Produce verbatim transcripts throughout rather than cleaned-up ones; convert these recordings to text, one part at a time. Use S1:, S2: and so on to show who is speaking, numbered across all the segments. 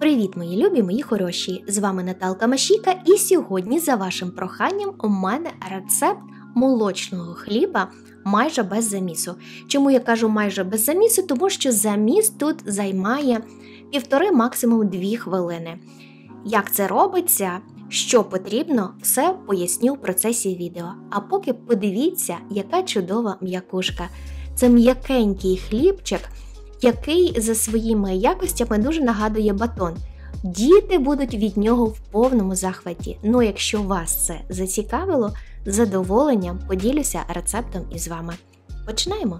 S1: Привіт, мої любі, мої хороші! З вами Наталка Машійка, і сьогодні, за вашим проханням, у мене рецепт молочного хліба майже без замісу. Чому я кажу майже без замісу? Тому що заміс тут займає півтори, максимум дві хвилини. Як це робиться, що потрібно, все поясню в процесі відео. А поки подивіться, яка чудова м'якушка. Це м'якенький хлібчик, який за своїми якостями дуже нагадує батон. Діти будуть від нього в повному захваті. Ну, якщо вас це зацікавило, з задоволенням поділюся рецептом із вами. Починаємо!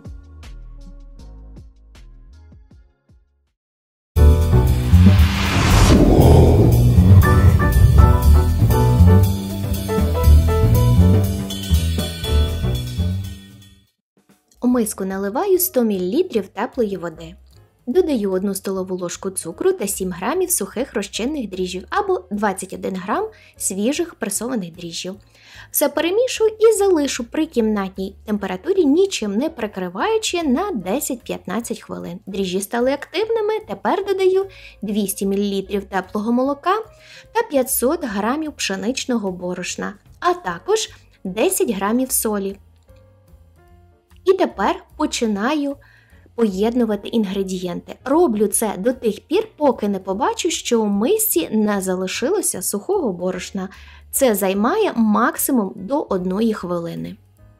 S1: У миску наливаю сто мілілітрів теплої води. Додаю одну столову ложку цукру та сім грамів сухих розчинних дріжджів або двадцять один грам свіжих пресованих дріжджів. Все перемішую і залишу при кімнатній температурі, нічим не прикриваючи, на десять-п'ятнадцять хвилин. Дріжджі стали активними, тепер додаю двісті мілілітрів теплого молока та п'ятсот грамів пшеничного борошна, а також десять грамів солі. І тепер починаю поєднувати інгредієнти. Роблю це до тих пір, поки не побачу, що у мисці не залишилося сухого борошна. Це займає максимум до одної хвилини.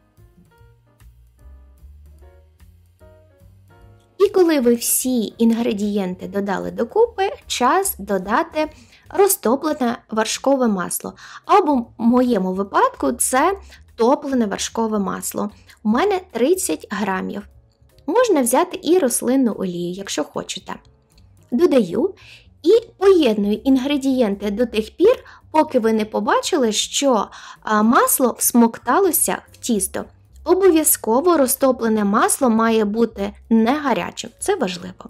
S1: І коли ви всі інгредієнти додали докупи, час додати розтоплене вершкове масло. Або в моєму випадку це топлене вершкове масло. У мене тридцять грамів. Можна взяти і рослинну олію, якщо хочете. Додаю і поєдную інгредієнти до тих пір, поки ви не побачили, що масло всмокталося в тісто. Обов'язково розтоплене масло має бути не гарячим, це важливо.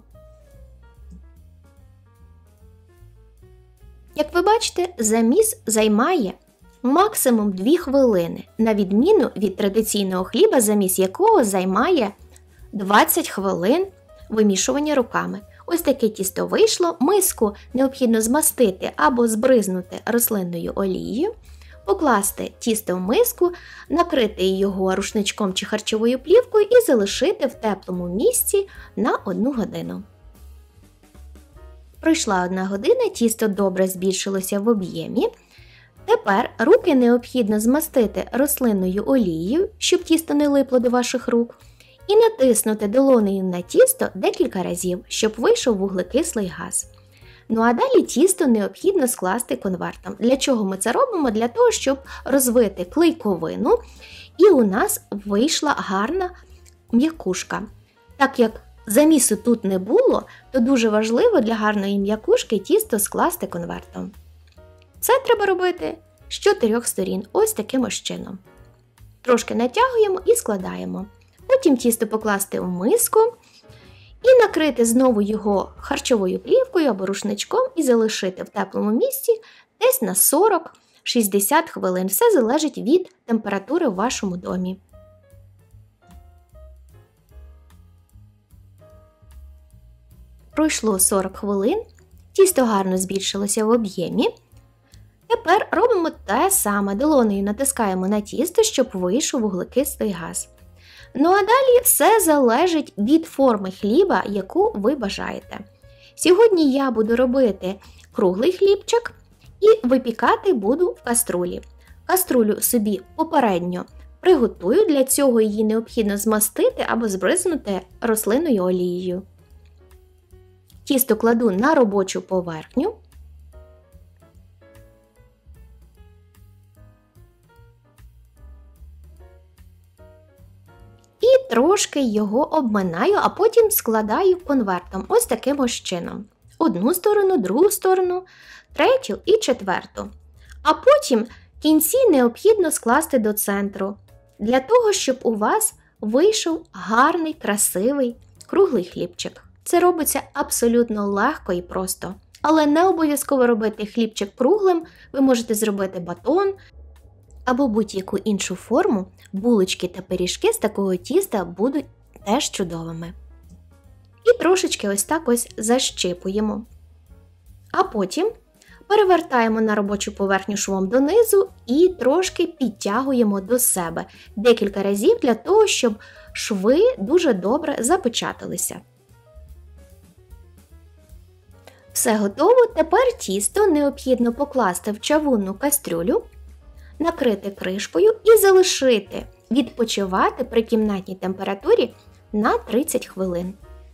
S1: Як ви бачите, заміс займає максимум дві хвилини, на відміну від традиційного хліба, заміс якого займає двадцять хвилин вимішування руками. Ось таке тісто вийшло. Миску необхідно змастити або збризнути рослинною олією, покласти тісто в миску, накрити його рушничком чи харчовою плівкою і залишити в теплому місці на одну годину. Пройшла одна година, тісто добре збільшилося в об'ємі. Тепер руки необхідно змастити рослинною олією, щоб тісто не липло до ваших рук, і натиснути долонею на тісто декілька разів, щоб вийшов вуглекислий газ. Ну а далі тісто необхідно скласти конвертом. Для чого ми це робимо? Для того, щоб розвити клейковину, і у нас вийшла гарна м'якушка. Так як замісу тут не було, то дуже важливо для гарної м'якушки тісто скласти конвертом. Це треба робити з чотирьох сторін, ось таким ось чином. Трошки натягуємо і складаємо. Потім тісто покласти у миску і накрити знову його харчовою плівкою або рушничком і залишити в теплому місці десь на сорок-шістдесят хвилин. Все залежить від температури в вашому домі. Пройшло сорок хвилин, тісто гарно збільшилося в об'ємі. Тепер робимо те саме. Долонею натискаємо на тісто, щоб вийшов вуглекислий газ. Ну а далі все залежить від форми хліба, яку ви бажаєте. Сьогодні я буду робити круглий хлібчик і випікати буду в каструлі. Каструлю собі попередньо приготую, для цього її необхідно змастити або збризнути рослинною олією. Тісто кладу на робочу поверхню. І трошки його обминаю, а потім складаю конвертом ось таким ось чином. Одну сторону, другу сторону, третю і четверту. А потім кінці необхідно скласти до центру, для того, щоб у вас вийшов гарний, красивий, круглий хлібчик. Це робиться абсолютно легко і просто. Але не обов'язково робити хлібчик круглим, ви можете зробити батон, або будь-яку іншу форму, булочки та пиріжки з такого тіста будуть теж чудовими. І трошечки ось так ось защипуємо. А потім перевертаємо на робочу поверхню швом донизу і трошки підтягуємо до себе декілька разів для того, щоб шви дуже добре запечаталися. Все готово. Тепер тісто необхідно покласти в чавунну кастрюлю, накрити кришкою і залишити відпочивати при кімнатній температурі на тридцять хвилин.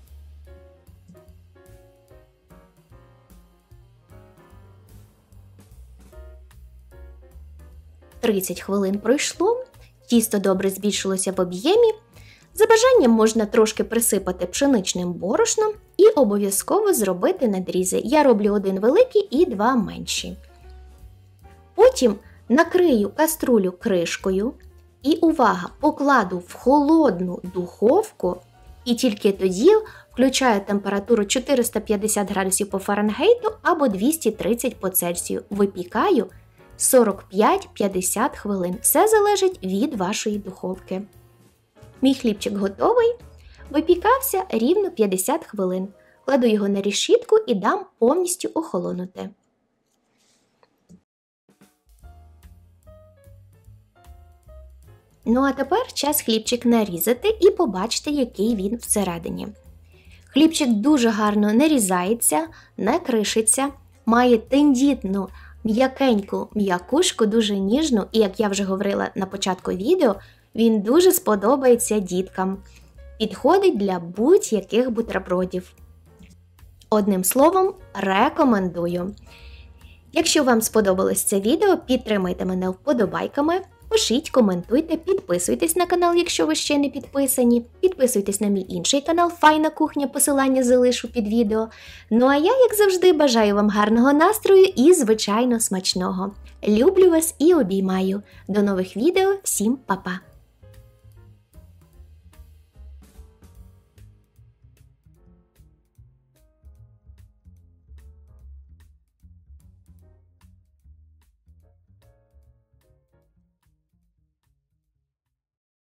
S1: тридцять хвилин пройшло, тісто добре збільшилося в об'ємі. За бажанням можна трошки присипати пшеничним борошном і обов'язково зробити надрізи. Я роблю один великий і два менші. Потім накрию каструлю кришкою і, увага, покладу в холодну духовку і тільки тоді включаю температуру чотириста п'ятдесят градусів по Фаренгейту або двісті тридцять по Цельсію. Випікаю сорок п'ять - п'ятдесят хвилин. Все залежить від вашої духовки. Мій хлібчик готовий. Випікався рівно п'ятдесят хвилин. Кладу його на решітку і дам повністю охолонути. Ну а тепер час хлібчик нарізати і побачите, який він всередині. Хлібчик дуже гарно нарізається, не кришиться, має тендітну, м'якеньку м'якушку, дуже ніжну, і, як я вже говорила на початку відео, він дуже сподобається діткам. Підходить для будь-яких бутербродів. Одним словом, рекомендую. Якщо вам сподобалось це відео, підтримайте мене вподобайками, пишіть, коментуйте, підписуйтесь на канал, якщо ви ще не підписані. Підписуйтесь на мій інший канал «Файна кухня», посилання залишу під відео. Ну а я, як завжди, бажаю вам гарного настрою і, звичайно, смачного. Люблю вас і обіймаю. До нових відео, всім па-па!